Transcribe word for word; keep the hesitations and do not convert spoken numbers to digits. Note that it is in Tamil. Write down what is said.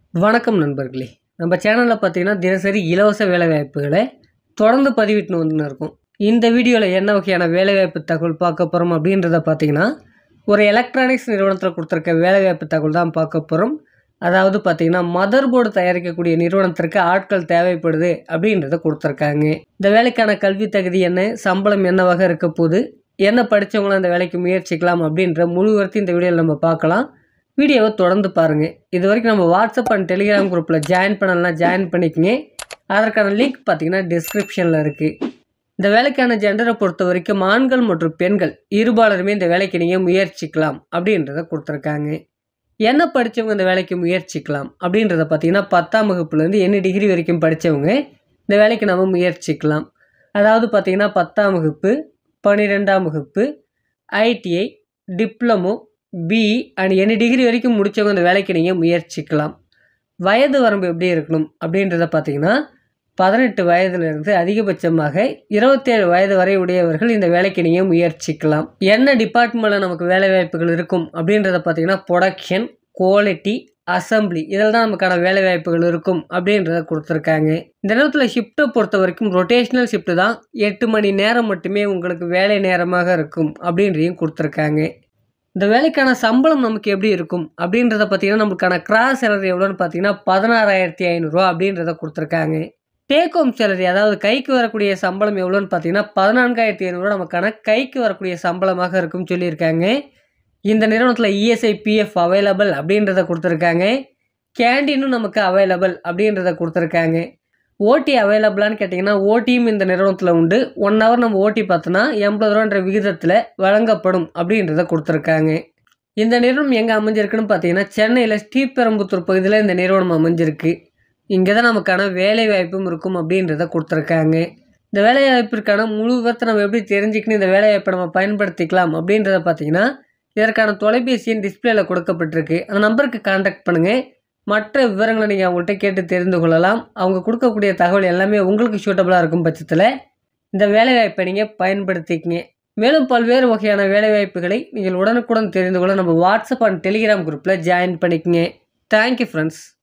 வணக்கம் நண்பர்களே. நம்ம சேனலில் பார்த்தீங்கன்னா தினசரி இலவச வேலைவாய்ப்புகளை தொடர்ந்து பதிவிட்டுன்னு வந்துன்னு இருக்கோம். இந்த வீடியோவில் என்ன வகையான வேலைவாய்ப்பு தகவல் பார்க்க போகிறோம் அப்படின்றத பார்த்தீங்கன்னா, ஒரு எலக்ட்ரானிக்ஸ் நிறுவனத்தில் கொடுத்துருக்க வேலைவாய்ப்பு தகவல் தான் பார்க்க போகிறோம். அதாவது பார்த்தீங்கன்னா, மதர் போர்டு தயாரிக்கக்கூடிய நிறுவனத்திற்கு ஆட்கள் தேவைப்படுது அப்படின்றத கொடுத்துருக்காங்க. இந்த வேலைக்கான கல்வி தகுதி என்ன, சம்பளம் என்னவாக இருக்க போகுது, என்ன படித்தவங்களும் அந்த வேலைக்கு முயற்சிக்கலாம் அப்படின்ற முழு விவரத்தையும் இந்த வீடியோவில் நம்ம பார்க்கலாம். வீடியோவை தொடர்ந்து பாருங்கள். இது வரைக்கும் நம்ம வாட்ஸ்அப் அண்ட் டெலிகிராம் குரூப்பில் ஜாயின் பண்ணலாம், ஜாயின் பண்ணிக்கங்க. அதற்கான லிங்க் பார்த்தீங்கன்னா டிஸ்கிரிப்ஷனில் இருக்குது. இந்த வேலைக்கான ஜெண்டரை பொறுத்த வரைக்கும் ஆண்கள் மற்றும் பெண்கள் இருபாலருமே இந்த வேலைக்கு நீங்கள் முயற்சிக்கலாம் அப்படின்றத கொடுத்துருக்காங்க. என்ன படித்தவங்க இந்த வேலைக்கு முயற்சிக்கலாம் அப்படின்றத பார்த்தீங்கன்னா, பத்தாம் வகுப்புலேருந்து என்ன டிகிரி வரைக்கும் படித்தவங்க இந்த வேலைக்கு நம்ம முயற்சிக்கலாம். அதாவது பார்த்தீங்கன்னா, பத்தாம் வகுப்பு, பன்னிரெண்டாம் வகுப்பு, ஐடிஐ, டிப்ளமோ, பிஇ அண்ட் என்ன டிகிரி வரைக்கும் முடித்தவங்க இந்த வேலைக்கு நீங்கள் முயற்சிக்கலாம். வயது வரம்பு எப்படி இருக்கணும் அப்படின்றத பார்த்தீங்கன்னா, பதினெட்டு வயதுலேருந்து அதிகபட்சமாக இருபத்தேழு வயது வரை உடையவர்கள் இந்த வேலைக்கு நீங்கள் முயற்சிக்கலாம். என்ன டிபார்ட்மெண்ட்டில் நமக்கு வேலை வாய்ப்புகள் இருக்கும் அப்படின்றத பார்த்தீங்கன்னா, ப்ரொடக்ஷன், குவாலிட்டி, அசம்பிளி இதில் தான் நமக்கான வேலை வாய்ப்புகள் இருக்கும் அப்படின்றத கொடுத்துருக்காங்க. இந்த நேரத்தில் ஷிஃப்ட்டை பொறுத்த வரைக்கும் ரொட்டேஷ்னல் ஷிஃப்ட்டு தான், எட்டு மணி நேரம் மட்டுமே உங்களுக்கு வேலை நேரமாக இருக்கும் அப்படின்றையும் கொடுத்துருக்காங்க. இந்த வேலைக்கான சம்பளம் நமக்கு எப்படி இருக்கும் அப்படின்றத பார்த்தீங்கன்னா, நமக்கான கிராஸ் சேலரி எவ்வளோன்னு பார்த்தீங்கன்னா பதினாறாயிரத்தி ஐநூறுரூவா அப்படின்றத கொடுத்துருக்காங்க. டேக் ஹோம் சேலரி அதாவது கைக்கு வரக்கூடிய சம்பளம் எவ்வளோன்னு பார்த்தீங்கன்னா பதினான்காயிரத்தி ஐநூறுரூவா நமக்கான கைக்கு வரக்கூடிய சம்பளமாக இருக்கும்னு சொல்லியிருக்காங்க. இந்த நிறுவனத்தில் இஎஸ்ஐ, பிஎஃப் அவைலபிள் அப்படின்றத கொடுத்துருக்காங்க. கேண்டீனும் நமக்கு அவைலபிள் அப்படின்றத கொடுத்துருக்காங்க. ஓடி அவைலபிளான்னு கேட்டிங்கன்னா, ஓடியும் இந்த நிறுவனத்தில் உண்டு. ஒன் ஹவர் நம்ம ஓடி பார்த்தோன்னா எண்பது ரூபான்ற விகிதத்தில் வழங்கப்படும் அப்படின்றத கொடுத்துருக்காங்க. இந்த நிறுவனம் எங்கே அமைஞ்சிருக்குன்னு பார்த்தீங்கன்னா, சென்னையில் ஸ்ரீபெரும்புத்தூர் பகுதியில் இந்த நிறுவனம் அமைஞ்சிருக்கு. இங்கே தான் நமக்கான வேலை வாய்ப்பும் இருக்கும் அப்படின்றத கொடுத்துருக்காங்க. இந்த வேலை வாய்ப்பிற்கான முழு விவரத்தை நம்ம எப்படி தெரிஞ்சுக்கணும், இந்த வேலை வாய்ப்பை நம்ம பயன்படுத்திக்கலாம் அப்படின்றத பார்த்தீங்கன்னா, இதற்கான தொலைபேசியின் டிஸ்பிளேல கொடுக்கப்பட்டிருக்கு. அந்த நம்பருக்கு கான்டாக்ட் பண்ணுங்கள். மற்ற விவரங்களை நீங்கள் அவங்கள்ட்ட கேட்டு தெரிந்து கொள்ளலாம். அவங்க கொடுக்கக்கூடிய தகவல் எல்லாமே உங்களுக்கு சூட்டபுளாக இருக்கும் பட்சத்தில் இந்த வேலைவாய்ப்பை நீங்கள் பயன்படுத்திக்கங்க. மேலும் பல்வேறு வகையான வேலைவாய்ப்புகளை நீங்கள் உடனுக்குடன் தெரிந்து கொள்ள நம்ம வாட்ஸ்அப் அண்ட் டெலிகிராம் குரூப்பில் ஜாயின் பண்ணிக்கங்க. Thank you friends.